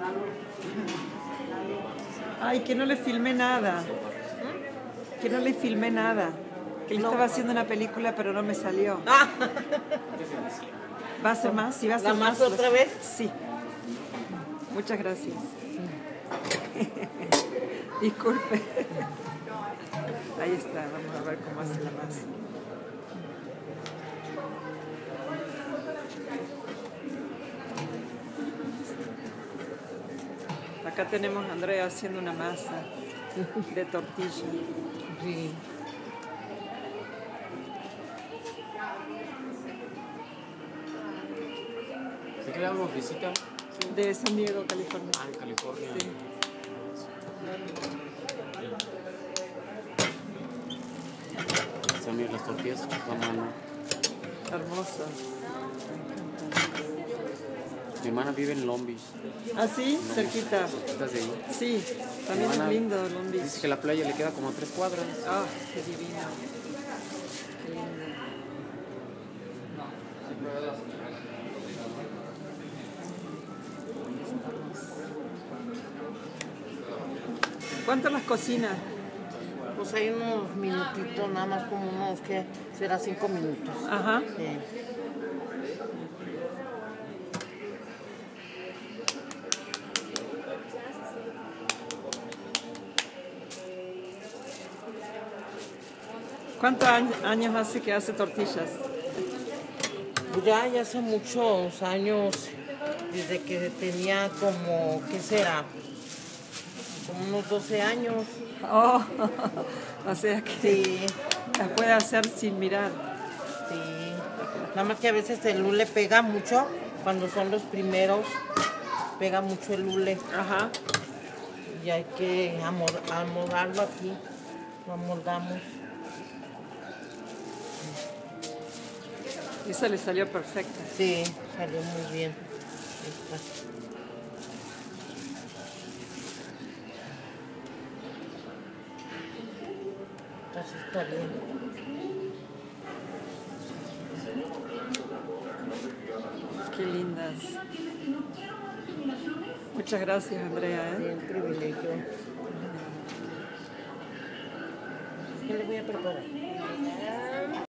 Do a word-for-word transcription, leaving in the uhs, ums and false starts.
Ay, que no le filmé nada. Que no le filmé nada. Que le no. estaba haciendo una película, pero no me salió. Ah. ¿Va a ser más? ¿Sí va a ser ¿La más? más otra vez? Sí. Muchas gracias. Disculpe. Ahí está, vamos a ver cómo hace la masa. Acá tenemos a Andrea haciendo una masa de tortilla. Sí. ¿De qué lado nos visita? De San Diego, California. Ah, en California. Sí. Están bien las tortillas a mano. Hermosas. Mi hermana vive en Long Beach. ¿Ah, sí? No, cerquita. ¿Estás de ahí? Sí, también es lindo Long Beach. Dice que la playa le queda como a tres cuadras. Ah, oh, qué divino. Qué lindo. ¿Cuánto las cocinas? Pues hay unos minutitos, nada más como unos, que será cinco minutos. Ajá. Sí. ¿Cuántos años hace que hace tortillas? Ya, ya hace muchos años, desde que tenía como, ¿qué será? Como unos doce años. Oh, o sea que sí. Las puede hacer sin mirar. Sí. Nada más que a veces el hule pega mucho, cuando son los primeros, pega mucho el hule. Ajá. Y hay que amoldarlo aquí, lo amoldamos. Esa le salió perfecta. Sí, salió muy bien. Así está bien. Qué lindas. Muchas gracias, Andrea. ¿eh? Sí, un privilegio. ¿Qué le voy a preparar?